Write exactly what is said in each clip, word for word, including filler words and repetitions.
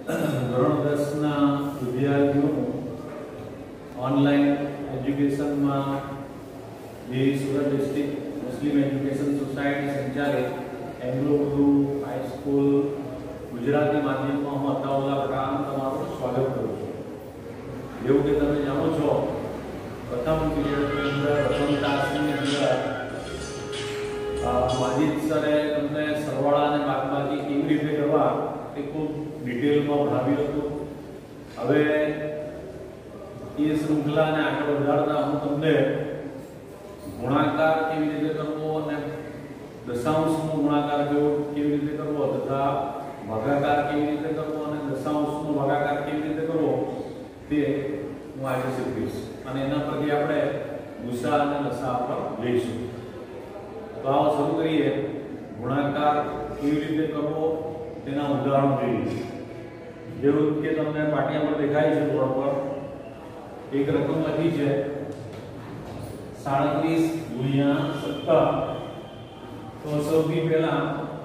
ધોરણ દસ ના વિદ્યાર્થીઓ ઓનલાઈન એજ્યુકેશનમાં જે Surat district Muslim education society સંચાલિત એંગ્લો ઉર્દુ હાઈસ્કૂલ ગુજરાતી માધ્યમમાં હું અતાઉલ્લા ખાન તમારું સ્વાગત કરું છું। જેવું કે તમે જાણો છો, પ્રથમ પીરિયડની અંદર પ્રથમ તાસની અંદર માજીદ સરે તમને સરવાળા અને બાદબાકી કેવી રીતે કરવા તે ખૂબ ડિટેલમાં ભણાવ્યું હતું। હવે એ શૃંખલાને આગળ વધારતા હું તમને ગુણાકાર કેવી રીતે કરવો અને દશાંશનો ગુણાકાર કેવી રીતે કરવો તથા ભાગાકાર કેવી રીતે કરવો અને દશાંશનો ભાગાકાર કેવી રીતે કરવો તે હું આજે શીખવીશ અને એના પરથી આપણે ગુસા અને લસા પર લઈશું। તો આવો શરૂ કરીએ। ગુણાકાર કેવી રીતે કરવો તેના ઉદાહરણ જોઈએ। જેવું કે તમને પાટિયા પર દેખાય છે બોર્ડ પર એક રકમ લખી છે સાડત્રીસ ગુણ્યા સત્તર। તો સૌથી પહેલા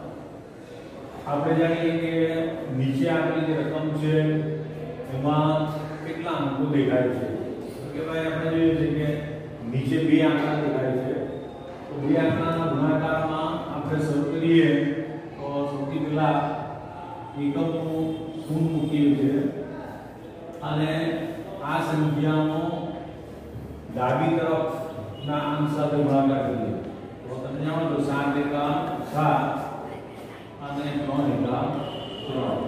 આપણે જાણીએ કે નીચે આપેલી જે રકમ છે એમાં કેટલા અંકો દેખાય છે? તો કે ભાઈ આપણે જોઈએ છે કે નીચે બે આંકડા દેખાય છે। તો બે આંકડાના ગુણાકારમાં આપણે શરૂ કરીએ તો સૌથી પહેલા એકમનું શૂન્ય મૂકીએ છીએ અને આ સંખ્યાનો ડાબી તરફના અંક સાથે ગુણાકાર કરીએ તો તમે જાણો છો સાત એકા સાત અને ત્રણ એકા ત્રણ।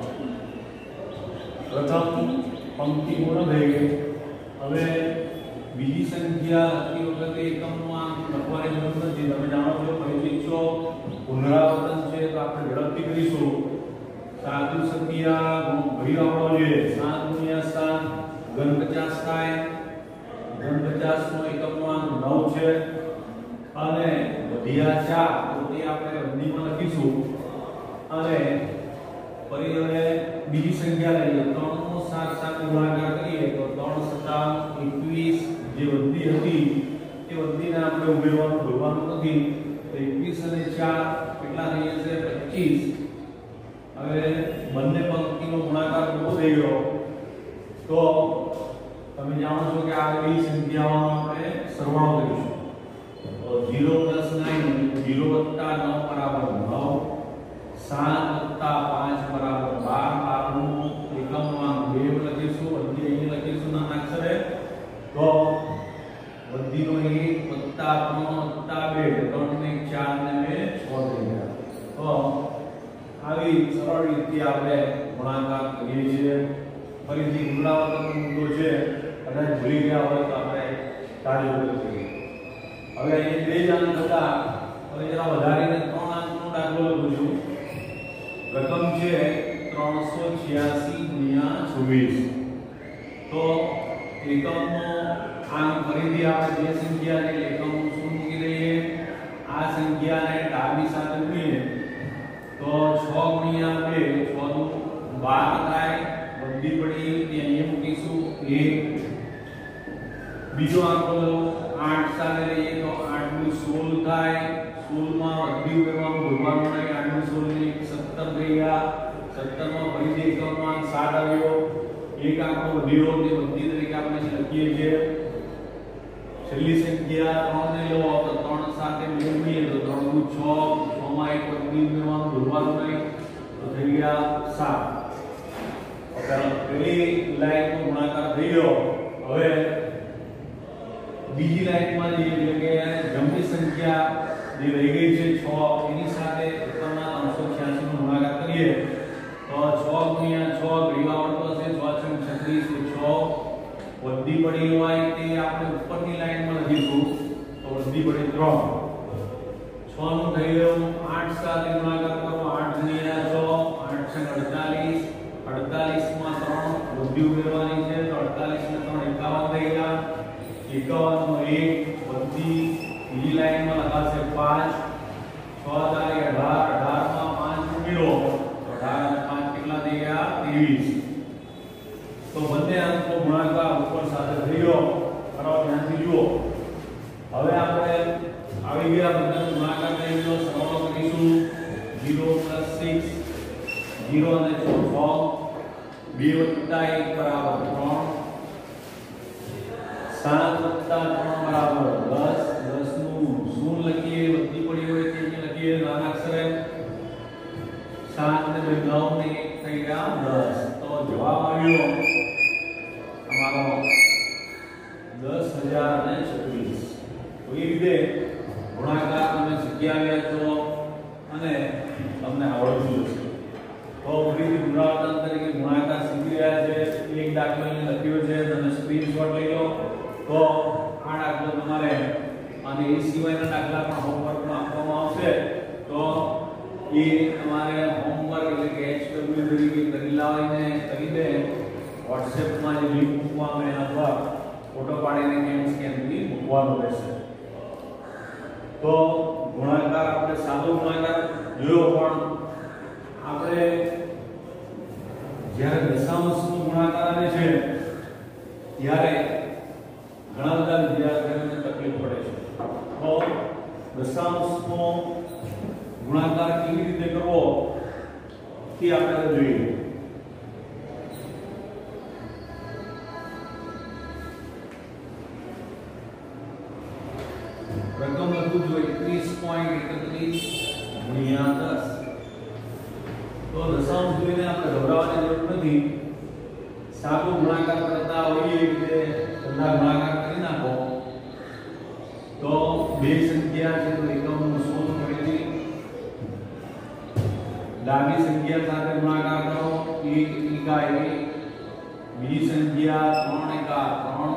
પ્રથમ પંક્તિ પૂર્ણ થઈ ગઈ। હવે બીજી સંખ્યા લખતી વખતે એકમનો અંક લખવાની જરૂર નથી। તમે જાણો છો પરિચિત છો, પુનરાવર્તન છે તો આપણે ઝડપથી કરીશું। સાદુ સંખ્યા ભરી આવડો જોઈએ। સાત ગુણ્યા સાત ઘન પચાસ થાય। ઘન પચાસ નો એકમનો અંક નવ છે અને વધ્યા ચાર તો તે આપણે બંધીમાં લખીશું અને ફરી હવે બીજી સંખ્યા લઈએ ત્રણ નો સાત સાથે ગુણાકાર કરીએ તો ત્રણ સતા એકવીસ જે વધી હતી તે વધીને આપણે ઉમેરવાનું ભૂલવાનું નથી। તો એકવીસ અને ચાર કેટલા થઈ જશે? પચીસ। હવે બંને પંક્તિનો ગુણાકાર કેટલો થઈ ગયો? તો તમે જાણો છો કે આ બધી સંખ્યાઓનો આપણે સરવાળો કરીશું। તો ઝીરો પ્લસ નવ ઝીરો વત્તા નવ બરાબર નવ, સાત વત્તા પાંચ બરાબર બાર। બાર નું એકમનો અંક બે લખીશું, વધી અહીં લખીશું નાના અક્ષરે તો વધીનો એક વત્તા ત્રણ વત્તા બે ત્રણ ને ચાર ને બે છ થઈ ગયા। તો આવી સરળ રીતે આપણે ગુણાકાર કરીએ છીએ। ફરીથી પુનરાવર્તનનો મુદ્દો છે, કદાચ ભૂલી ગયા હોય તો આપણે તાજો કરીએ। હવે અહીં બે જ અંક હતા, હવે જરા વધારીને ત્રણ અંકનો દાખલો લખું છું। રકમ છે ત્રણસો છ્યાસી ગુણ્યા છવ્વીસ। તો એકમનો અંક ફરીથી આપણે જે સંખ્યાને એકમનું શું મૂકી દઈએ, આ સંખ્યાને ડાબી સાથે મૂકીએ તો છ ગુણ્યા બે છ નું બાર થાય। વધી પડી તે અહીંયા મૂકીશું એક। બીજો આંકડો લો આઠ સાથે લઈએ તો આઠ નું સોળ થાય। સોળ માં વધી ઉમેરવાનું ભૂલવાનું નહીં। આઠ નું સોળ ને સત્તર થઈ ગયા। સત્તર માં ફરીથી એકમનો અંક સાત આવ્યો। એક આંકડો વધ્યો તે વધી તરીકે આપણે લખીએ છીએ। છેલ્લી સંખ્યા ત્રણ ને લો તો ત્રણ સાથે મેળવીએ તો ત્રણ નું છ, છ માં એક વધી ઉમેરવાનું ભૂલવાનું નહીં તો થઈ ગયા સાત। પહેલી લાઈનનો ગુણાકાર થઈ ગયો। હવે બીજી લાઈનમાં જે એટલે કે જમણી સંખ્યા જે રહી ગઈ છે છ એની સાથે ઉપરના ત્રણસો છ્યાસી નો ગુણાકાર કરીએ તો છ ગુણ્યા છ ઘડી આવડતો હશે છ છ છત્રીસ તો છ વધી પડી હોય તે આપણે ઉપરની લાઈનમાં લખીશું તો વધી પડી ત્રણ। છ નું થઈ ગયું આઠ સાથે ગુણાકાર કરો આઠ ગુણ્યા છ આઠ છે અડતાલીસ। અડતાલીસ માં ત્રણ વધી ઉમેરવાની છે તો અડતાલીસ ને ત્રણ એકાવન થઈ ગયા। એકાવન નો એક વધી બીજી લાઈનમાં લખાશે પાંચ। છ તારીખ અઢાર, અઢાર માં પાંચ ઉમેરો તો અઢાર અને પાંચ કેટલા થઈ ગયા? ત્રેવીસ। તો બંને અંકનો ગુણાકાર ઉપર સાથે થઈ ગયો। કરો ધ્યાનથી જુઓ। હવે આપણે આવી ગયા બંનેનો ગુણાકાર થઈ ગયો, સરવાળો કરીશું। ઝીરો પ્લસ સિક્સ ઝીરો અને છ બે વત્તા એક બરાબર ત્રણ, સાત વત્તા ત્રણ બરાબર દસ, દસ નું શૂન્ય લખીએ, વધતી પડી હોય તે લખીએ નાના અક્ષરે, સાત ને બે નવ ને એક થઈ ગયા દસ. તો જવાબ આવ્યો અમારો દસ હજાર છત્રીસ. તો એ રીતે ગુણાકાર તમે શીખી આવ્યા છો અને તમને આવડતું હશે. તો ફરીથી પુનરાવર્તન તરીકે ગુણાકાર શીખી રહ્યા છે. એક દાખલો અહીં લખ્યો છે, તમે સ્ક્રીનશોટ લઈ લો. તો આ દાખલો તમારે અને એ સિવાયના દાખલા પણ હોમવર્કમાં આપવામાં આવશે. તો એ તમારે હોમવર્ક એટલે કે એચ ડબલ્યુ તરીકે કરી લાવીને કરી દે. વોટ્સએપમાં જે લિંક મૂકવામાં એના પર ફોટો પાડીને કેમ સ્કેન કરી મૂકવાનો રહેશે. તો ગુણાકાર આપણે સાદો ગુણાકાર જોયો, પણ આપણે જ્યારે દશાંશનો ગુણાકાર આવે છે ત્યારે ઘણા બધા વિદ્યાર્થીઓને તકલીફ પડે છે. તો દશાંશનો ગુણાકાર કેવી રીતે કરવો તે આપણે જોઈએ. પ્રથમ લખું છું એકવીસ પોઈન્ટ એકત્રીસ ગુણ્યા દસ. તો દશાંશ જોઈને આપણે ગભરાવાની જરૂર નથી. સાદો ગુણાકાર કરતા હોઈએ એટલે બધા ગુણાકાર કરી નાખો. તો બે સંખ્યા છે તો એકમનું શોધ ફરીથી ડાબી સંખ્યા સાથે ગુણાકાર કરો. એક એકા એક, બીજી સંખ્યા ત્રણ એકા ત્રણ,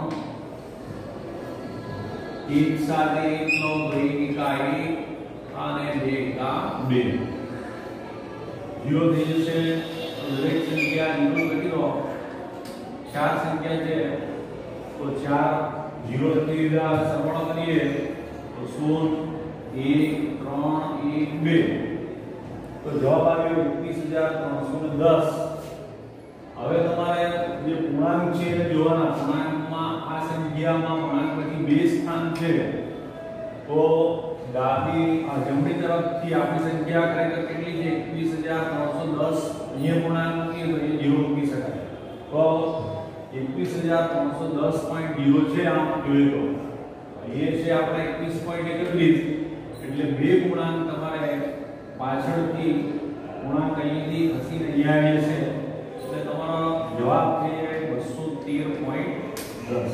એક સાથે એક નો એક એકા એક અને બે એકા બે. જીરો થઈ જશે. દરેક સંખ્યા જીરો લખી દો. ચાર સંખ્યા છે તો ચાર જીરો લખી દીધા. સરવાળો કરીએ તો શૂન્ય, એક, ત્રણ, એક, બે. તો જવાબ આવ્યો એકવીસ હજાર ત્રણસો દસ. હવે તમારે જે પૂર્ણાંક છે એ જોવાના. પૂર્ણાંકમાં આ સંખ્યામાં પૂર્ણાંક પછી બે સ્થાન છે. તો ડાબી જમણી તરફથી આપણી સંખ્યા ખરેખર કેટલી છે? એકવીસ હજાર ત્રણસો દસ. અહીંયા પૂર્ણાંક મૂકીએ તો એ ઝીરો મૂકી શકાય. તો એકવીસ હજાર ત્રણસો દસ પોઈન્ટ ઝીરો છે. આમ જોઈએ તો અહીંયા છે આપણે એકવીસ પોઈન્ટ એકત્રીસ. એટલે બે પૂર્ણાંક તમારે પાછળથી પૂર્ણાંક અહીંથી ખસીને અહીંયા આવે છે. એટલે તમારો જવાબ થઈ જાય બસો તેર પોઈન્ટ દસ.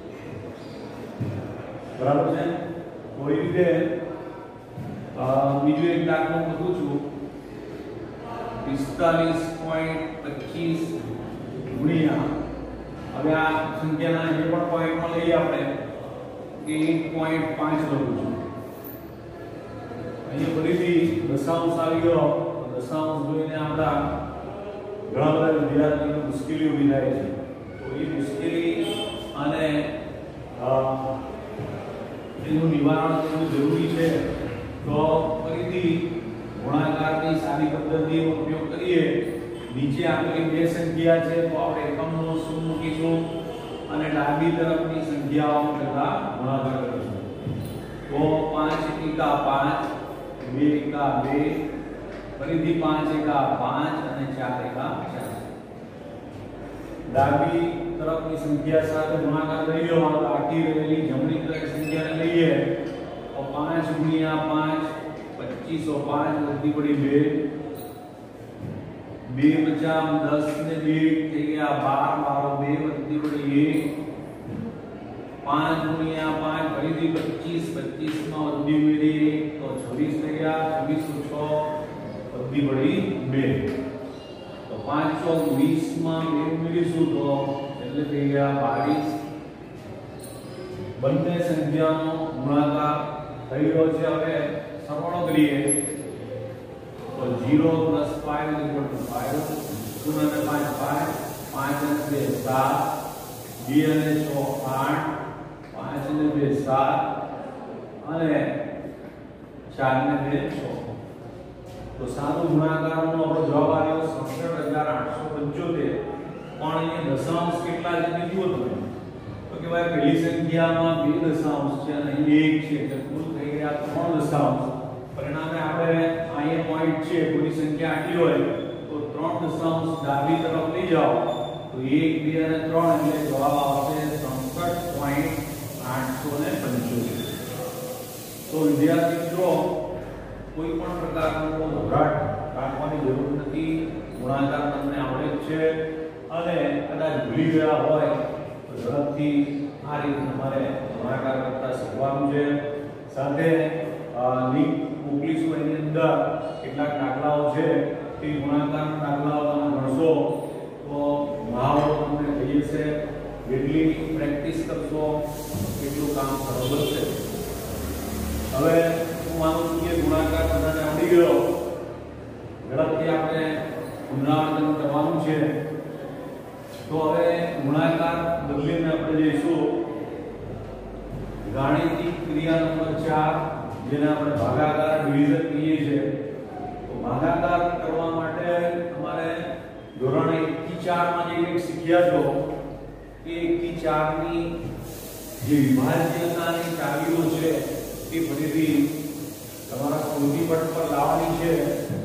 બરાબર છે. કોઈ રીતે બીજો એક દાખલો મૂકું છું. પિસ્તાલીસ પોઈન્ટ પચીસ ગુણ્યા, હવે આ સંખ્યાના જે પણ પોઈન્ટમાં લઈએ આપણે કે એક પોઈન્ટ પાંચ લખું છું. અહીંયા ફરીથી દશાંશ આવી ગયો. દશાંશ જોઈને આપણા ઘણા બધા વિદ્યાર્થીઓને મુશ્કેલી ઊભી થાય છે. તો એ મુશ્કેલી અને એનું નિવારણ કરવું જરૂરી છે. તો ફરીથી ગુણાકારની સાદી પદ્ધતિનો ઉપયોગ કરીએ. નીચે આપેલી બે સંખ્યા છે તો આપણે એકમનો શું મૂકીશું અને ડાબી તરફની સંખ્યાઓ કરતા ગુણાકાર કરીશું. તો પાંચ એકા પાંચ, બે એકા બે, ફરીથી પાંચ એકા પાંચ અને ચાર એકા ચાર. ડાબી તરફની સંખ્યા સાથે ગુણાકાર કરી લો. બાકી રહેલી જમણી તરફની સંખ્યાને લઈએ તો પાંચ ગુણ્યા પાંચ પચીસો પાંચ વધી પડી બે. બે પચાસ દસ ને બે થઈ ગયા બાર. બાર બે વધી પડી એક. પાંચ ગુણ્યા પાંચ ફરીથી પચીસ. પચીસ માં વધી પડી એક તો છવ્વીસ થઈ ગયા. છવ્વીસ છ વધી પડી બે. તો પાંચ ચોક વીસ માં બે ઉમેરીશું તો એટલે થઈ ગયા બાવીસ. બંને સંખ્યાનો ગુણાકાર થઈ રહ્યો છે. હવે સરવાળો કરીએ તો zero plus five is equal to five. શૂન્ય અને પાંચ પાંચ, પાંચ અને બે સાત, બે અને છ આઠ, પાંચ અને બે સાત અને ચાર ને બે છ. તો સાદો ગુણાકારનો આપણો જવાબ આવ્યો સડસઠ હજાર આઠસો પંચોતેર. પણ અહીંયા દશાંશ કેટલા છે તે જુઓ તમે. તો કે ભાઈ પહેલી સંખ્યામાં બે દશાંશ છે અને અહીં એક છે એટલે કુલ થઈ ગયા ત્રણ દશાંશ. પરિણામે આપણે અહીંયા પોઈન્ટ છે, પૂરી સંખ્યા આટલી હોય તો ત્રણ દશાંશ ડાબી તરફ લઈ જાઓ તો એક બે અને ત્રણ એટલે જવાબ આવશે સડસઠ પોઈન્ટ આઠસો પંચોતેર. તો વિદ્યાર્થી મિત્રો કોઈ પણ પ્રકારનો ગભરાટ રાખવાની જરૂર નથી. ગુણાકાર તમને આવડે જ છે અને કદાચ ભૂલી ગયા હોય તો ઝડપથી આ રીતે તમારે ગુણાકાર કરતા શીખવાનું છે. સાથે લિંક મોકલીશું એની અંદર કેટલાક દાખલાઓ છે તે ગુણાકારના દાખલાઓ તમે ભણશો તો મહાવરો તમને થઈ જશે. જેટલી પ્રેક્ટિસ કરશો એટલું કામ સરળ બનશે. હવે હું માનું છું કે ગુણાકાર બધાને આવડી ગયો. ઝડપથી આપણે પુનરાવર્તન કરવાનું છે. તો હવે ગુણાકાર બદલીને આપણે જઈશું ગાણિતિક ક્રિયા નંબર ચાર જેને આપણે ભાગાકાર ડિવિઝન કહીએ છીએ. તો ભાગાકાર કરવા માટે તમારે ધોરણ એક થી ચાર માં જે કંઈક શીખ્યા છો એ એક થી ચાર ની જે વિભાજ્યતાની ચાવીઓ છે એ ફરીથી તમારા સ્મૃતિપટ પર લાવવાની છે.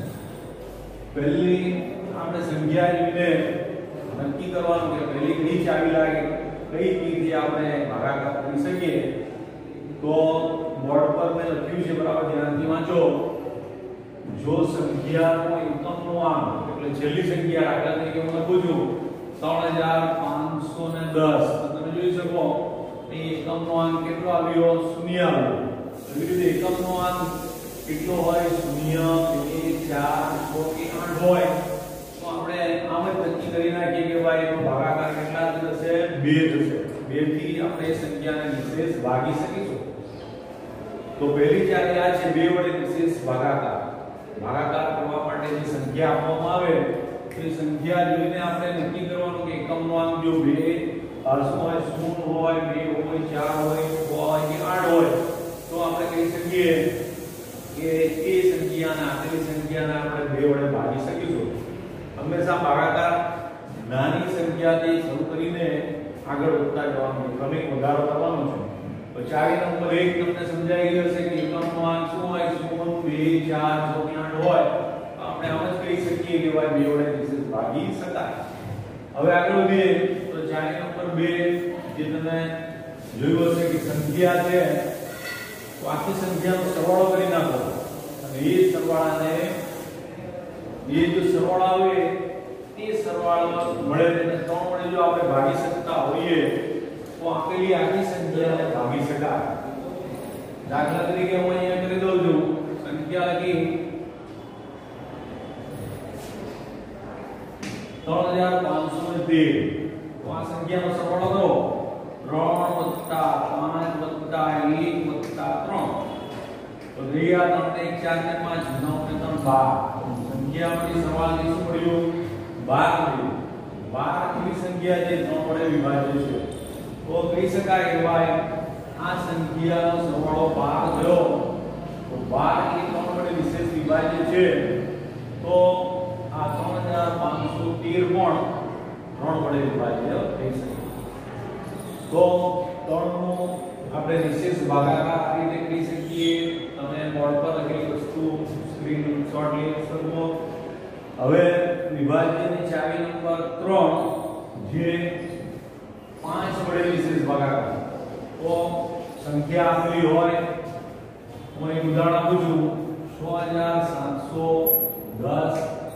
પહેલી આપણે સંખ્યા જોઈને નક્કી કરવાનું કે પહેલી કઈ ચાવી લાગે, કઈ કીથી આપણે ભાગાકાર કરી શકીએ. તો બોર્ડ પર મેં લખ્યું છે, બરાબર ધ્યાનથી વાંચો. જો સંખ્યાનો એકમનો આંક એટલે છેલ્લી સંખ્યા દાખલા તરીકે હું લખું છું ત્રણ હજાર પાંચસો દસ, તો તમે જોઈ શકો અહીં એકમનો આંક કેટલો આવ્યો? શૂન્ય આવ્યો. એવી રીતે એકમનો આંક કેટલો હોય? શૂન્ય, બે, ચાર, છ કે આઠ હોય તો આપણે આમ જ નક્કી કરી નાખીએ કે ભાઈ એનો ભાગાકાર કેટલા થશે? બે થશે. બે થી આપણે સંખ્યાને નિશેષ ભાગી શકીશું. તો પહેલી ચાવી આ છે, બે વડે નિશેષ ભાગાકાર. ભાગાકાર કરવા માટે જે સંખ્યા આપવામાં આવે તે સંખ્યા જોઈને આપણે નક્કી કરવાનું કે એકમનો આંક જો બે હોય, શૂન્ય હોય, બે હોય, ચાર હોય, છ હોય કે આઠ હોય તો આપણે કહી શકીએ કે એ સંખ્યાને આપેલી સંખ્યાને આપણે બે વડે ભાગી શકીશું. હંમેશા ભાગાકાર નાની સંખ્યાથી શરૂ કરીને આગળ વધતા જવાનું, ક્રમિક વધારો કરવાનો છે. તો ચાવી નંબર એક તમને સમજાઈ ગયો હશે કે એકમનો આંક શું હોય? શૂન્ય, બે, ચાર, છ કે આઠ હોય તો આપણે આમ જ કહી શકીએ કે ભાઈ બે વડે નિશેષ ભાગી શકાય. હવે આગળ વધીએ તો ચાવી નંબર બે જે તમે જોયું હશે કે સંખ્યા છે તો આખી સંખ્યાનો સરવાળો કરી નાખો અને એ સરવાળાને એ જો સરવાળો આવે તે સરવાળો મળે તેને ત્રણ વડે જો આપણે ભાગી શકતા હોઈએ તો આપેલી આખી સંખ્યાને ભાગી શકાય. દાખલા તરીકે હું અહીંયા કરી દઉં છું, સંખ્યા લખી ત્રણ હજાર પાંચસો તેર. તો આ સંખ્યાનો સરવાળો કરો ત્રણ વત્તા પાંચ વત્તા એક વત્તા ત્રણ તો ગયા ત્રણ એક ચાર ને પાંચ નવ ને ત્રણ બાર. સંખ્યામાંથી સરવાળાથી શું મળ્યું? બાર મળ્યું. બાર એવી સંખ્યા જે ત્રણ વડે વિભાજ્ય છે તો કહી શકાય કે ભાઈ આ સંખ્યાનો સરવાળો બાર થયો. તો બાર એ ત્રણ વડે વિશેષ વિભાજ્ય છે તો આ ત્રણ હજાર પાંચસો તેર પણ ત્રણ વડે વિભાજ્ય થઈ શકે. તો ત્રણ નો આપણે નિશેષ ભાગાકાર આ રીતે કરી શકીએ. તમે બોર્ડ પર લખેલી વસ્તુ સ્ક્રીનશોટ લઈ શકો. હવે વિભાજ્યની ચાવી નંબર ત્રણ જે પાંચ વડે નિશેષ ભાગાકાર. તો સંખ્યા આપેલી હોય, હું એક ઉદાહરણ આપું છું, છ હજાર સાતસો દસ,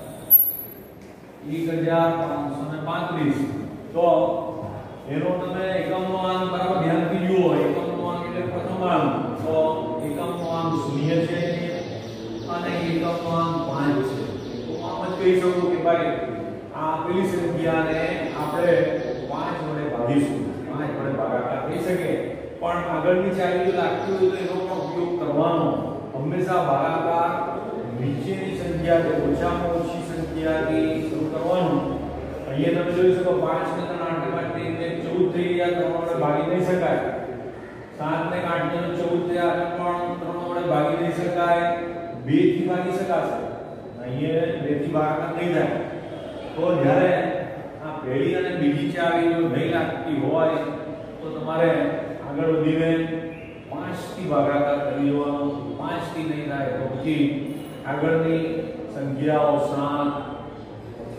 એક હજાર પાંચસો પાંત્રીસ. તો એનો તમે એકમનો આંક બરાબર ધ્યાનથી જુઓ. એકમનો આંક એટલે પ્રથમ આંક, તો એકમનો આંક શૂન્ય છે અને એકમનો આંક પાંચ છે. તો આમ જ કહી શકું કે ભાઈ આ આપેલી સંખ્યાને આપણે પાંચ વડે ભાગીશું. પાંચ વડે ભાગાકાર થઈ શકે. પણ આગળની ચાવી જો લાગતી હોય તો એનો પણ ઉપયોગ કરવાનો. હંમેશા ભાગાકાર નીચેની સંખ્યા છે ઓછામાં ઓછી સંખ્યાથી શરૂ કરવાનું. અહીંયા તમે જોઈ શકો પાંચ ને ત્રણ આઠ માટે એટલે ચૌદ થઈ ગયા, ત્રણ વડે ભાગી નહીં શકાય. સાત ને આઠ ને ચૌદ થયા પણ ત્રણ વડે ભાગી નહીં શકાય. બે થી ભાગી શકાશે, અહીંયા બે થી ભાગાકાર નહીં થાય. તો જ્યારે આ પહેલી અને બીજી ચાવી જો નહીં લાગતી હોય તો તમારે આગળ વધીને પાંચ થી ભાગાકાર કરી દેવાનો. પાંચ થી નહીં થાય તો પછી આગળની સંખ્યાઓ સાત, છ,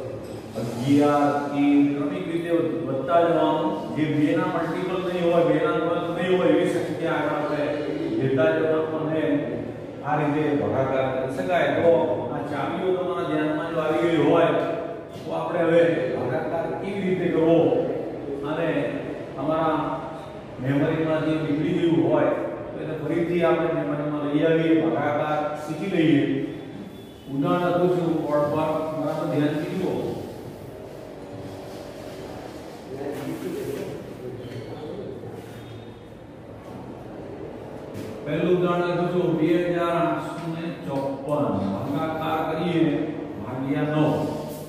અગિયાર तीन ક્રમિક રીતે વધતા જવાનું જે બે ના મલ્ટીપલ નહીં હોય બે ના ગુણક નહીં હોય એવી સંખ્યા આગળ આપણે લેતા જવાનું અને આ રીતે ભાગાકાર કરી શકાય તો આ ચાવીઓ તમારા ધ્યાનમાં જો આવી ગઈ હોય તો આપણે હવે ભાગાકાર કેવી રીતે કરવો અને અમારા મેમરીમાંથી નીકળી ગયું હોય તો એને ફરીથી આપણે મેમરીમાં લઈ આવીએ ભાગાકાર શીખી લઈએ ઉદાહરણ આપું છું બોર્ડ પર બરાબર ધ્યાનથી જુઓ પહેલું ઉદાહરણ આપું છું બે હજાર આઠસો ચોપન ભાગાકાર કરીએ ભાગ્યા નવ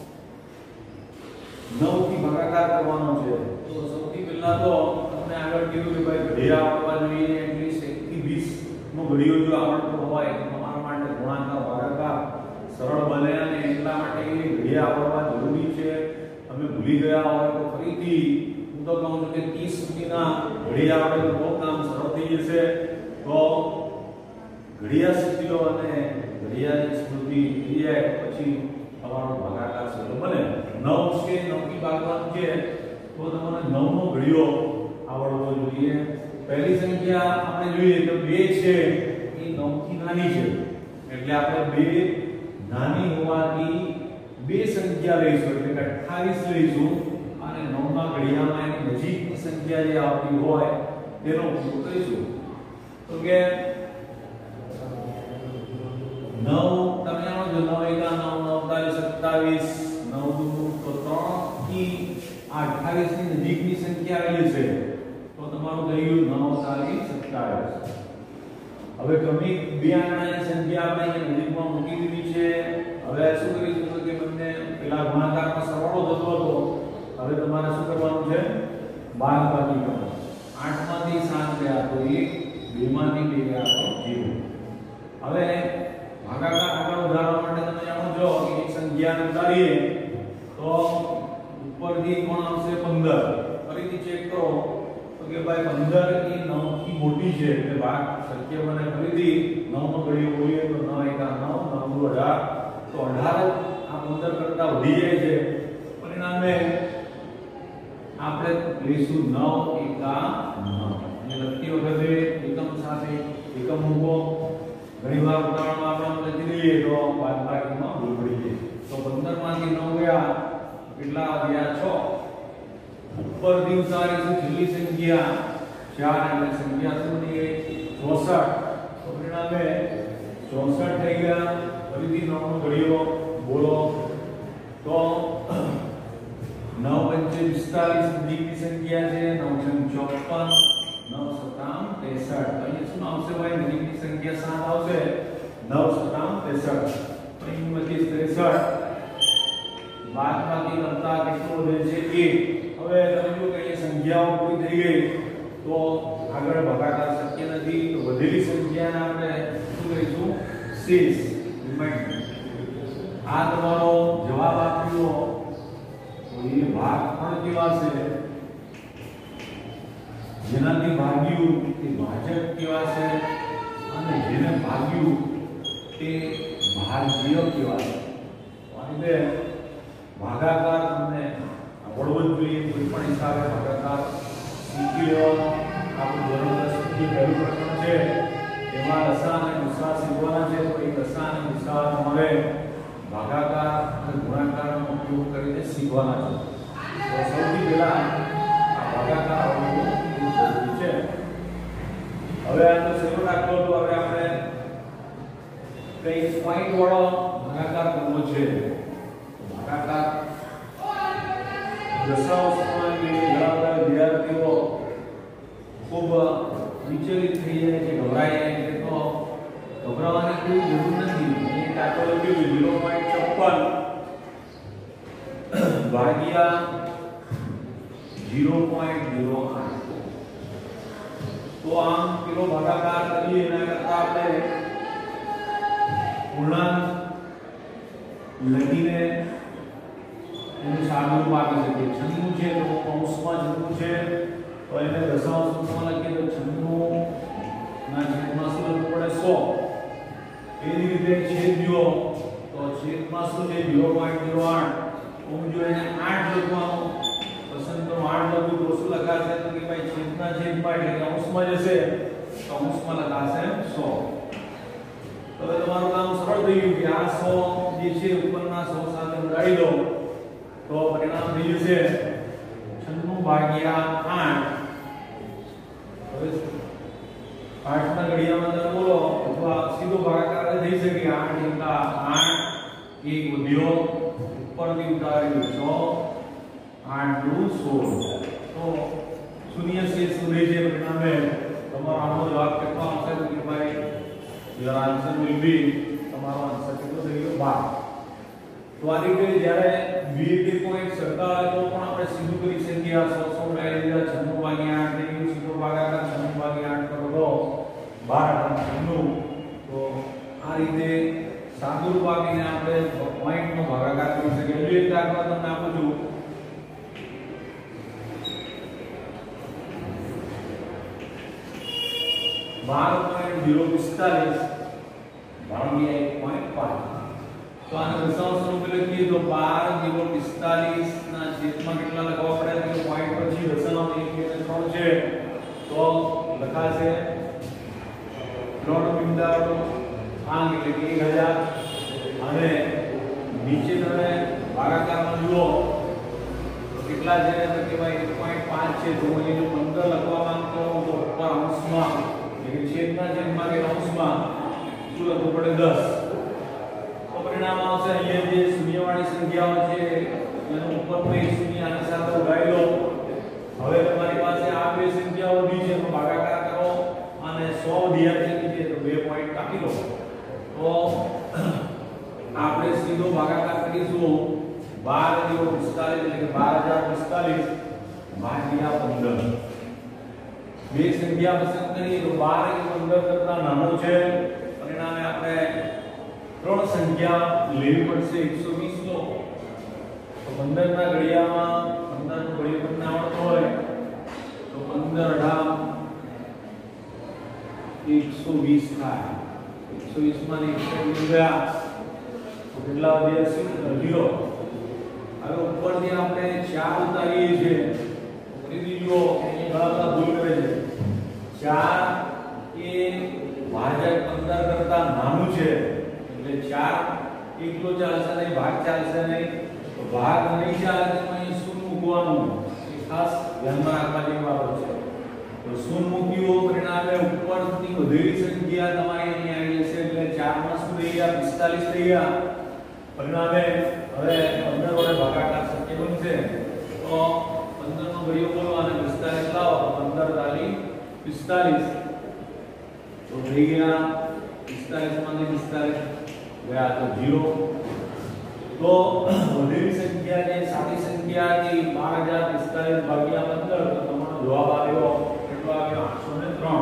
નવ થી ભાગાકાર કરવાનો છે તો સૌથી પહેલા તો આપણે આગળ કીધું કે ભાઈ ઘડિયા આવવા જોઈએ એટલીસ્ટ એક થી વીસ નો ઘડિયો જો આવડતો હોય તો તમારા માટે ગુણાકાર ભાગાકાર સરળ બને અને એટલા માટે એ ઘડિયા આવડવા જરૂરી છે અમે ભૂલી ગયા હોય તો ફરીથી હું તો કહું છું કે ત્રીસ સુધીના ઘડિયા આવડે તો બહુ કામ સરળ થઈ જશે તો ઘડિયા શીખી લો અને ઘડિયાની સ્મૃતિ થઈ જાય પછી તમારો ભાગાકાર સરળ બને નવ છે નવ થી ભાગવાનું છે તો તમારે નવ નો ઘડિયો આવડવો જોઈએ પહેલી સંખ્યા આપણે જોઈએ તો બે છે એ નવ થી નાની છે એટલે આપણે બે નાની હોવાથી બે સંખ્યા લઈશું એટલે કે અઠ્ઠાવીસ લઈશું અને નવ ના ઘડિયામાં એની નજીકની સંખ્યા જે આવતી હોય તેનો ઉપયોગ કરીશું તો કે નવ તમે જાણો છો નવ એકા નવ નવ તારી સત્તાવીસ નવ દુ તો ત્રણ થી આ અઠ્ઠાવીસ ની નજીકની સંખ્યા આવેલી છે તો તમારું થઈ ગયું નવ તારી સત્તાવીસ હવે ક્રમિક બે આંકડાની સંખ્યા આપણે અહીં નજીકમાં મૂકી દીધી છે હવે શું કરીશું તો કે બંને પેલા ગુણાકારમાં સરવાળો થતો હતો હવે તમારે શું કરવાનું છે બાદબાકી કરવાનું આઠ માંથી સાત ગયા તો એક બે માંથી બે ગયા તો ઝીરો હવે ભાગાકાર આગળ વધારવા માટે તમે જાણો છો કે એક સંખ્યાને ઉતારીએ તો ઉપરથી કોણ આવશે પંદર ફરીથી ચેક કરો તો કે ભાઈ પંદર એ નવ થી મોટી છે એટલે ભાગ શક્ય બને ફરીથી નવ નો ઘડિયો બોલીએ તો નવ એકા નવ નવ દુ અઢાર તો અઢાર આ પંદર કરતા વધી જાય છે પરિણામે આપણે લઈશું નવ એકા નવ અને લખતી વખતે એકમ સાથે એકમ મૂકો ઘણીવાર ઉદાહરણમાં આપણે લખી દઈએ તો બાદબાકીમાં ભૂલ પડી જાય તો પંદર માંથી નવ ગયા કેટલા વધ્યા છ ઉપરથી ઉતારીશું છેલ્લી સંખ્યા ચાર એટલે સંખ્યા શું થઈ ગઈ ચોસઠ તો પરિણામે ચોસઠ થઈ ગયા ફરીથી નવ નો ઘડિયો બોલો તો નવ પંચે પિસ્તાલીસ નજીકની સંખ્યા છે નવ છંગ ચોપન નવ સતામ ત્રેસઠ અહીંયા શું આવશે ભાઈ નજીકની સંખ્યા સાત આવશે નવ સતામ ત્રેસઠ અહીં માંથી ત્રેસઠ બાદબાકી કરતા કેટલું વધે છે એક હવે તમે જો કે સંખ્યાઓ પૂરી થઈ ગઈ તો આગળ ભાગાકાર શક્ય નથી તો વધેલી સંખ્યાને આપણે શું કહીશું શેષ રિમાઇન્ડર આ તમારો જવાબ આપ્યો તો એ ભાગ પણ કેવા છે જેનાથી ભાગ્યું તે ભાજક કેવા છે અને જેને ભાગ્યું તે ભાગ્ય કેવા છે એટલે ભાગાકાર તમને આવડવો જ જોઈએ કોઈ પણ હિસાબે ભાગાકાર શીખી લેવાનો આપણું ધોરણ દસ સુધી પહેલું પ્રકરણ છે એમાં લસા અને ગુસા શીખવાના છે તો એ લસા અને ગુસા તમારે ભાગાકાર અને ગુણાકારનો ઉપયોગ કરીને શીખવાના છે તો સૌથી પહેલા આ ભાગાકાર આવડવું ખૂબ જરૂરી છે હવે આ તો સહેલો દાખલો તો હવે આપણે કઈ પોઈન્ટ વાળો ભાગાકાર કરવો છે ભાગાકાર દશાંશમાં ઘણા બધા વિદ્યાર્થીઓ ખૂબ વિચલિત થઈ જાય છે ગભરાઈ જાય છે તો ગભરાવાની કોઈ જરૂર નથી અહીં દાખલો લખ્યું ઝીરો પોઈન્ટ ચોપન ભાગ્યા ઝીરો પોઈન્ટ ઝીરો આઠ તો આમ પેલો ભાગાકાર કરીએ એના કરતા આપણે પૂર્ણાંક લખીને એનું સાદું રૂપ આપી શકીએ છન્નું છે તો કૌંસમાં છન્નું છે તો એને દશાંશ રૂપમાં લખીએ તો છન્નું ના છેદમાં શું લખવું પડે સો એ જ રીતે છેદ જો તો છેદમાં શું છે ઝીરો પોઈન્ટ ઝીરો આઠ હું જો એને આઠ લખવાનું પસંદ કરું, આઠ લખું તો શું લખાશે તો કે ભાઈ છેદના છેદમાં એટલે કે અંશમાં જશે તો અંશમાં લખાશે સો. હવે તમારું કામ સરળ થઈ ગયું કે આ સો જે છે ઉપરના સો સાથે ઉડાડી દો તો પરિણામ થઈ જશે છન્નું ભાગ્યા આઠ. હવે આઠ ના ઘડિયામાં તમે બોલો અથવા સીધો ભાગાકાર થઈ શકે. આઠ એકા આઠ, એક વધ્યો ઉપરથી ઉતાર્યું છ, આઠ દુ સોળ. તો શૂન્ય શેષ રહે છે. પરિણામે તમારો આનો જવાબ કેટલો આવશે તો કે ભાઈ your answer will be તમારો આન્સર કેટલો થઈ ગયો બાર. તો આ રીતે જ્યારે બે બે પોઈન્ટ સરખા હોય તો પણ આપણે સીધું કરી શકીએ. આ સો સો ઉડાડી દીધા, છન્નું ભાગ્યા આઠ થઈ ગયું, સીધો ભાગાકાર છન્નું ભાગ્યા આઠ કરો તો બાર છન્નું. તો આ રીતે સાદુરૂપ આપીને આપણે પોઈન્ટ નો ભાગાકાર કરી શકીએ. હજુ એક દાખલો તમને આપું છું. બાર પોઈન્ટ ઝીરો પિસ્તાલીસ ભાગ્યા એક પોઈન્ટ પાંચ. તો આને દશાંશ સ્વરૂપે લખીએ તો બાર ઝીરો પિસ્તાલીસ ના છેદમાં કેટલા લખવા પડે તો પોઈન્ટ પછી દશાંશ એક બે ત્રણ છે તો લખાશે ત્રણ બિંદુઓ આંક એટલે કે એક હજાર. અને નીચે તમે ભાગાકારમાં જુઓ તો કેટલા છે તો કે ભાઈ એક પોઈન્ટ પાંચ છે. તો હું અહીં પંદર લખવા માંગતો હોઉં તો ઉપર અંશમાં એટલે છેદના છેદમાં કે અંશમાં શું લખવું પડે દસ. તો પરિણામ આવશે અહીંયા જે શૂન્યવાળી સંખ્યાઓ છે એનો ઉપરનો એક શૂન્ય આની સાથે ઉડાડી લો. હવે તમારી પાસે આ બે સંખ્યાઓ વધી છે તો ભાગાકાર કરો અને સો વધ્યા છે તો બે પોઈન્ટ કાપી લો. તો આપણે સીધો ભાગાકાર કરીશું બાર ઝીરો પિસ્તાલીસ એટલે કે બાર હજાર પિસ્તાલીસ ભાગ્યા પંદર. બે સંખ્યા પસંદ કરીએ તો બાર એ પંદર કરતા નાનો છે. પરિણામે આપણે ત્રણ સંખ્યા લેવી પડશે એકસો વીસ નો. તો પંદર ના ઘડિયામાં પંદર નો ઘડિયો તમને આવડતો હોય તો પંદર અઢાર એકસો વીસ થાય. એકસો વીસ માંથી એકસો વીસ ગયા તો કેટલા વધ્યા ઝીરો. હવે ઉપરથી આપણે ચાર ઉતારીએ છીએ. ફરીથી જુઓ અહીંયા ઘણા બધા ભૂલ કરે છે. ચાર એ ભાજક પંદર કરતા નાનું છે એટલે ચાર એકલો ચાલશે નહીં, ભાગ ચાલશે નહીં. તો ભાગ નહીં ચાલે તો અહીં શૂન્ય મૂકવાનું એ ખાસ ધ્યાનમાં રાખવા જેવી બાબત છે. તો શૂન્ય મૂક્યું પરિણામે ઉપરથી વધેલી સંખ્યા તમારી અહીં આવી જશે એટલે ચાર માં શું થઈ ગયા પિસ્તાલીસ થઈ ગયા. પરિણામે હવે પંદર વડે ભાગાકાર શક્ય બનશે. તો પંદર નો ઘડિયો બોલો અને પિસ્તાલીસ લાવો તો પંદર તાલી પિસ્તાલીસ. તો થઈ ગયા પિસ્તાલીસ માંથી પિસ્તાલીસ ગયા તો ઝીરો. તો વધેલી સંખ્યા જે સાદી સંખ્યા હતી બાર હજાર પિસ્તાલીસ ભાગ્યા પંદર તો તમારો જવાબ આવ્યો કેટલો આવ્યો આઠસો ને ત્રણ.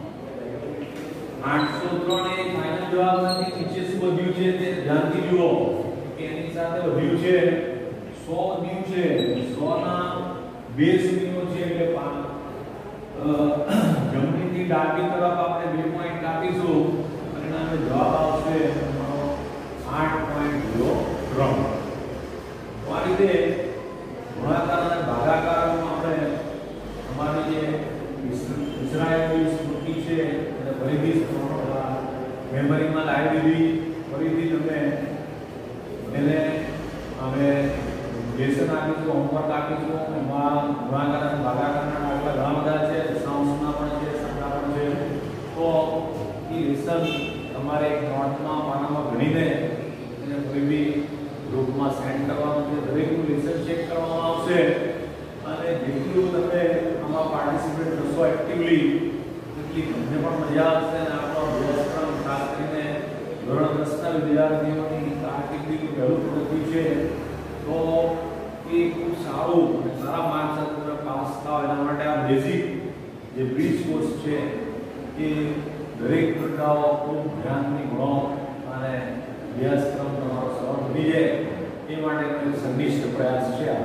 આઠસો ત્રણ એ ફાઇનલ જવાબ નથી. નીચે શું વધ્યું છે તે ધ્યાનથી જુઓ કે એની સાથે વધ્યું છે સો વધ્યું છે. સો ના બે શૂન્યો છે એટલે પાંચ. જમણીથી ડાબી તરફ આપણે બે પોઈન્ટ કાપીશું પરિણામે જવાબ આવશે આઠ પોઈન્ટ ઝીરો ત્રણ. તો આ રીતે ગુણાકાર અને ભાગાકારમાં આપણે અમારી જે ઇઝરાયેલી સ્મૃતિ છે અને ફરીથી મેમરીમાં લાવી દીધી. ફરીથી તમે એને અમે લેસન આપીશું, હોમવર્ક આપીશું. એમાં ગુણાકાર અને ભાગાકારના દાખલા ઘણા બધા છે, દશાંશના પણ છે, સંખ્યા પણ છે. તો એ લેસન તમારે એક નોટમાં પાનામાં ગણીને એને કોઈ બી ગ્રુપમાં સેન્ડ કરવાનું છે. દરેકનું લેસન ચેક કરવામાં આવશે અને જેટલું તમે આમાં પાર્ટિસિપેટ કરશો એક્ટિવલી એટલી તમને પણ મજા આવશે અને આપણો અભ્યાસક્રમ ખાસ કરીને ધોરણ દસ ના વિદ્યાર્થીઓની કારકિર્દી વહેલું પડતું છે તો એ ખૂબ સારું અને સારા માર્ક્સ સાથે પાસ થાવ એના માટે આ બેઝિક જે બ્રિજ કોર્સ છે એ દરેક પ્રકારો ખૂબ ધ્યાનથી ભણો અને અભ્યાસક્રમ તમારો સરળ બની જાય એ માટેનો સંનિષ્ઠ પ્રયાસ છે આ.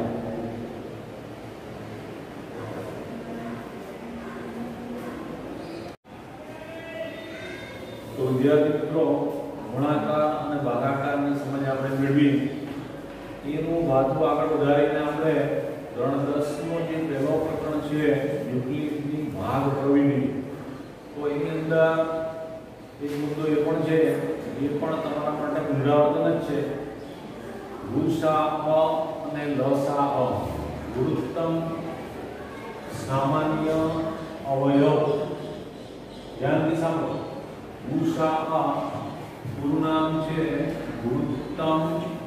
તો વિદ્યાર્થી મિત્રો ગુણાકાર અને ભાગાકારની સમજ આપણે મેળવી. એનું ધાતુ આગળ વધારીને આપણે ધોરણ દસ નો જે પહેલો પ્રકરણ છે યુક્લિડની ભાગ પ્રવિધિ, તો એની અંદર એક મુદ્દો એ પણ છે, એ પણ તમારા માટે પુનરાવર્તન જ છે. ગુસા અ અને લસા અ ગુરુત્તમ સામાન્ય અવયવ. ધ્યાનથી સાંભળો. ગુસા અ પૂરું નામ છે ગુરુત્તમ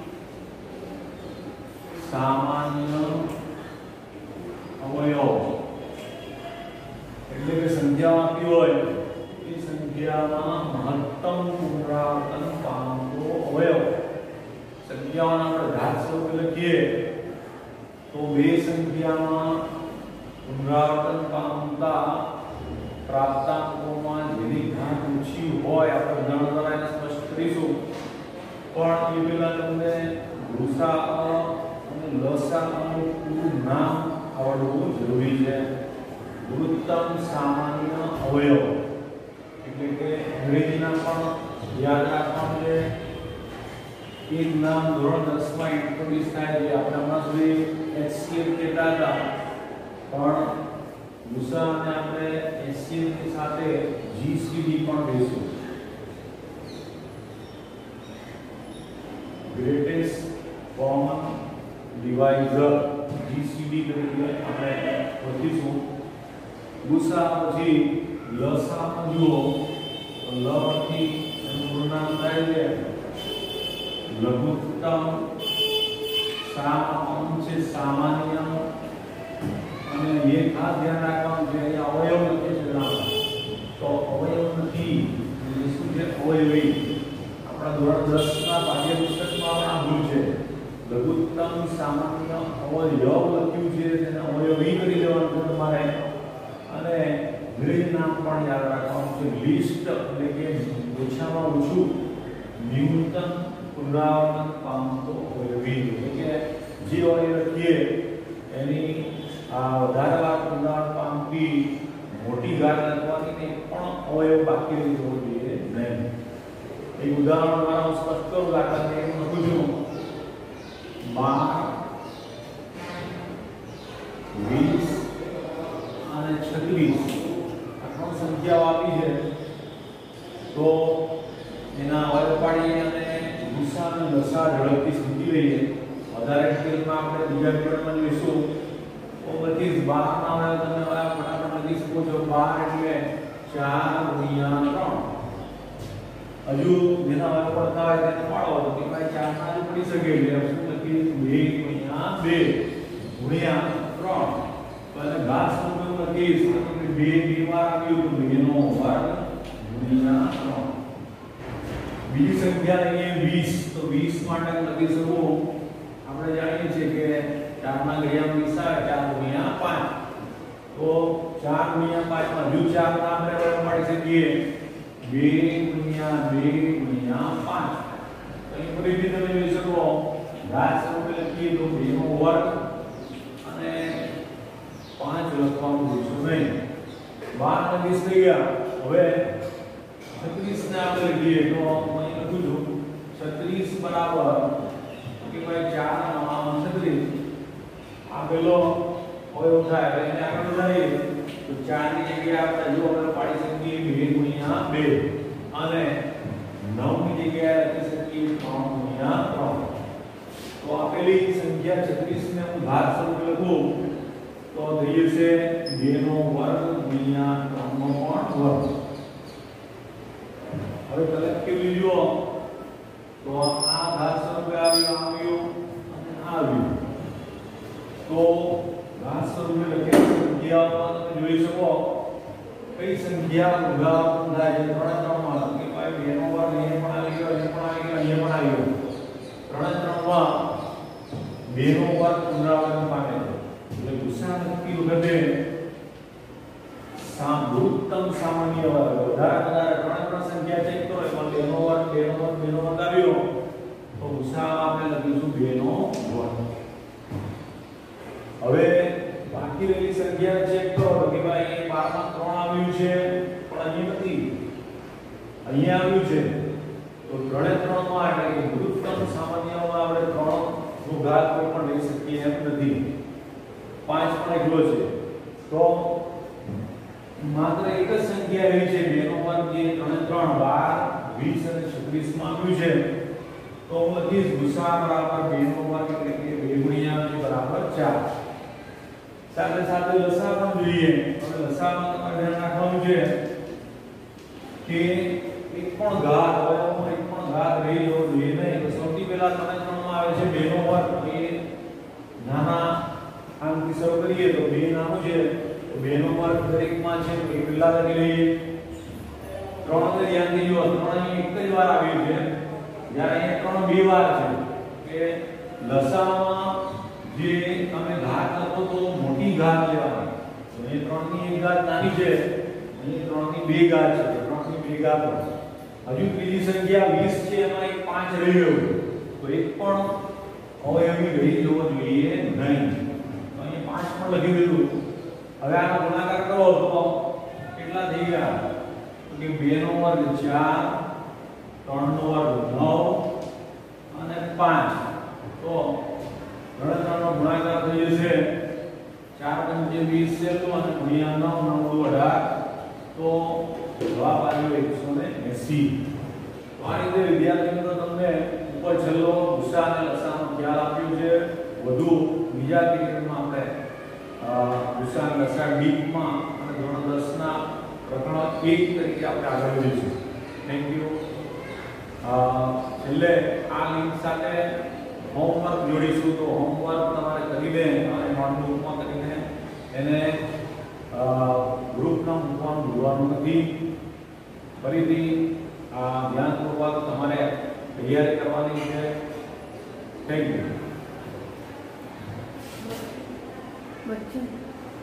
સામાન્ય અવયવ. એટલે કે સંખ્યા આપી હોય એ સંખ્યામાં મહત્તમ પુનરાવર્તન પામતો અવયવ. સંખ્યાઓના આપણે ઘાત સ્વરૂપે લખીએ તો બે સંખ્યામાં પુનરાવર્તન પામતા પ્રાપ્તાંકોમાં જેની ઘાત ઓછી હોય આપણે ઉદાહરણ દ્વારા એને સ્પષ્ટ કરીશું. પણ એ પહેલા તમને ગુસા અને લસાઅનું પૂરું નામ આવડવું જરૂરી છે. ગુરુત્તમ સામાન્ય અવયવ એટલે કે અંગ્રેજીના પણ યાદ રાખવાનું છે. એક નામ ધોરણ દસ માં ઇન્ટ્રોડ્યુસ થાય છે. આપણે હમણાં સુધી એચસીએફ કહેતા હતા, પણ ગુસા અને આપણે એચસીએફ ની સાથે જીસીડી પણ કહીશું. ગ્રેટેસ્ટ કોમન ડિવાઇઝર જીસીડી તરીકે આપણે લખીશું. ગુસા પછી લસા જુઓ તો લ થી એનું પૂરું નામ થાય છે લઘુત્તમ. સા છે સામાન્ય, અને એ ખાસ ધ્યાન રાખવાનું છે અહીંયા અવયવ લખે છે નામ, તો અવયવ નથી, એ શું છે અવયવી. આપણા ધોરણ દસ ના પાઠ્યપુસ્તકમાં આ ભૂલ છે. લઘુત્તમ સામાન્ય અવયવ લખ્યું છે, તેને અવયવી કરી દેવાનું છે તમારે. અને અંગ્રેજી નામ પણ યાદ રાખવાનું છે લિસ્ટ, એટલે કે ઓછામાં ઓછું ન્યૂનતમ પુનરાવર્તન પામતો અવયવી. એટલે કે જે અવયવ લખીએ એની આ વધારે વાર પુનરાવર્તન પામતી મોટી ઘાત લખવાની ને પણ અવયવ બાકી રહી જવો જોઈએ નહીં. એક ઉદાહરણ દ્વારા હું સ્પષ્ટ કરું. દાખલા તરીકે હું લખું છું બાર, વીસ અને છત્રીસ આ ત્રણ સંખ્યાઓ આપી છે. તો એના અવયવ પાડીએ અને ગુસા અને લસા ઝડપથી સમજી લઈએ. વધારે ડિટેલમાં આપણે બીજા વિડીયોમાં જોઈશું. તો બધી બાર ના અવયવ તમે ફટાફટ લખી શકો છો. બાર એટલે ચાર ગુણ્યા ત્રણ. હજુ જેના અવયવ પડતા હોય તેને પાડો તો કે ભાઈ ચાર ના જ પડી શકે. એટલે શું લખીએ બે ગુણ્યા બે ગુણ્યા ત્રણ. તો એને ઘાત સ્વરૂપે લખીશ તો બે બે વાર આવ્યું તો બે નો વર્ગ ગુણ્યા ત્રણ. બીજી સંખ્યા લઈએ વીસ, તો વીસ માટે લખી શકું આપણે જાણીએ છીએ કે ચાર ના ઘડિયામાં વીસ આવે, ચાર ગુણ્યા પાંચ. તો ચાર ગુણ્યા પાંચ માં હજુ ચાર ના આપણે અવયવ પાડી શકીએ બે ગુણ્યા બે ગુણ્યા પાંચ. અહીં ફરીથી તમે જોઈ શકો ઘાત સ્વરૂપે લખીએ તો બે નો વર્ગ અને પાંચ લખવાનું જોઈશું નહીં. બાર અને વીસ થઈ ગયા. હવે છત્રીસ ને આપણે લખીએ તો અહીં લખું છું છત્રીસ બરાબર કે ભાઈ ચાર નવા છત્રીસ. આ પેલો અવયવ થાય એટલે એને આગળ વધારીએ તો ચાર ની જગ્યાએ આપણે જો અવયવ પાડી શકીએ બે ગુણ્યા બે અને નવ ની જગ્યાએ લખી શકીએ ત્રણ ગુણ્યા ત્રણ. તો આપેલી સંખ્યા છત્રીસ ને હું ઘાત સ્વરૂપે લખું તો થઈ જશે બે નો વર્ગ ગુણ્યા ત્રણ નો પણ વર્ગ. હવે કલેક્ટિવલી જુઓ તો આ ઘાત સ્વરૂપે આવ્યું, આવ્યું અને આવ્યું. તો ઘાત સ્વરૂપે લખેલી સંખ્યાઓમાં તમે જોઈ શકો કઈ સંખ્યા પુનરાવર્તન થાય છે. ત્રણ ત્રણ માં કે ભાઈ બે નો વર્ગ અહીંયા પણ આવી ગયો, અહીંયા પણ આવી ગયો, અહીંયા પણ આવી ગયો. ત્રણ ત્રણ માં બે નો વર્ગ પુનરાવર્તન પામે છે. એટલે ગુસા નક્કી વખતે ગુરુત્તમ સામાન્ય વર્ગ વધારે વધારે ત્રણ ત્રણ સંખ્યા ચેક કરો એમાં બે નો વર્ગ બે નો વર્ગ બે નો વર્ગ આવ્યો તો ગુસા આપણે લખીશું બે નો વર્ગ. હવે બાકી રહેલી સંખ્યા ચેક કરો કે ભાઈ બાર માં ત્રણ આવ્યું છે પણ અહીં નથી, અહીંયા આવ્યું છે. તો ત્રણે ત્રણ માં એટલે કે ગુરુત્તમ સામાન્યમાં આપણે ત્રણ જો ઘાત કોઈ પણ લઈ શકીએ એમ નથી. પાંચ પણ એકલો છે તો માત્ર એક જ સંખ્યા એવી છે બેનો વર્ગ જે ત્રણ ત્રણ બાર વીસ અને છત્રીસ માં આવ્યું છે તો હું લખીશ ગુસા બરાબર બેનો વર્ગ એટલે કે બે ગુણ્યા બે બરાબર ચાર. સાથે સાથે લસા પણ જોઈએ. હવે લસામાં તમારે ધ્યાન રાખવાનું છે કે એક પણ ઘાત હોય તો એક પણ ઘાત રહી જવો જોઈએ નહીં. તો સૌથી પહેલા ત્રણ ત્રણ માં આવે છે બેનો વર્ગ એ નાના આમથી શરૂ કરીએ તો બે નાનું છે તો બેનો વર્ગ દરેકમાં છે તો એ પહેલા લખી લઈએ. ત્રણ ને ધ્યાનથી જુઓ ત્રણ અહીં એક જ વાર આવ્યું છે જ્યારે અહીંયા ત્રણ બે વાર છે કે લસામાં જે તમે ઘાત લખો તો મોટી ઘાત લેવાની. તો અહીં ત્રણ ની એક ઘાત નાની છે અહીં ત્રણ ની બે ઘાત છે ત્રણ ની બે ઘાત. હજુ ત્રીજી સંખ્યા વીસ છે એમાં એક પાંચ રહી ગયો તો એક પણ અવયવી રહી જવો જોઈએ નહીં. તો અહીં પાંચ પણ લખી દીધું. હવે આનો ગુણાકાર કરો તો કેટલા થઈ ગયા તો કે બે નો વર્ગ ચાર ત્રણ નો વર્ગ નવ અને પાંચ. તો ગણતરીનો ગુણાકાર થઈ જશે ચાર પંચે વીસ છેલ્લું અને ગુણ્યા નવ નવ દુ અઢાર તો જવાબ આવ્યો એકસો એંસી. તો આ રીતે વિદ્યાર્થી મિત્રો તમને ઉપર છેલ્લો ગુસા અને લસાનો ખ્યાલ આપ્યો છે. વધુ બીજા પીરિયડમાં આપણે ગુસા અને લસા ડીપમાં અને ધોરણ દસ ના પ્રકરણ એક તરીકે આપણે આગળ વધીશું. Thank you. છેલ્લે આ લિંક સાથે હોમવર્ક જોડીશું તો હોમવર્ક તમારે કરીને અને નોટબુકમાં કરીને એને ગ્રુપમાં મૂકવાનું ભૂલવાનું નથી. ફરીથી આ ધ્યાનપૂર્વક તમારે તૈયારી કરવાની છે. Thank you.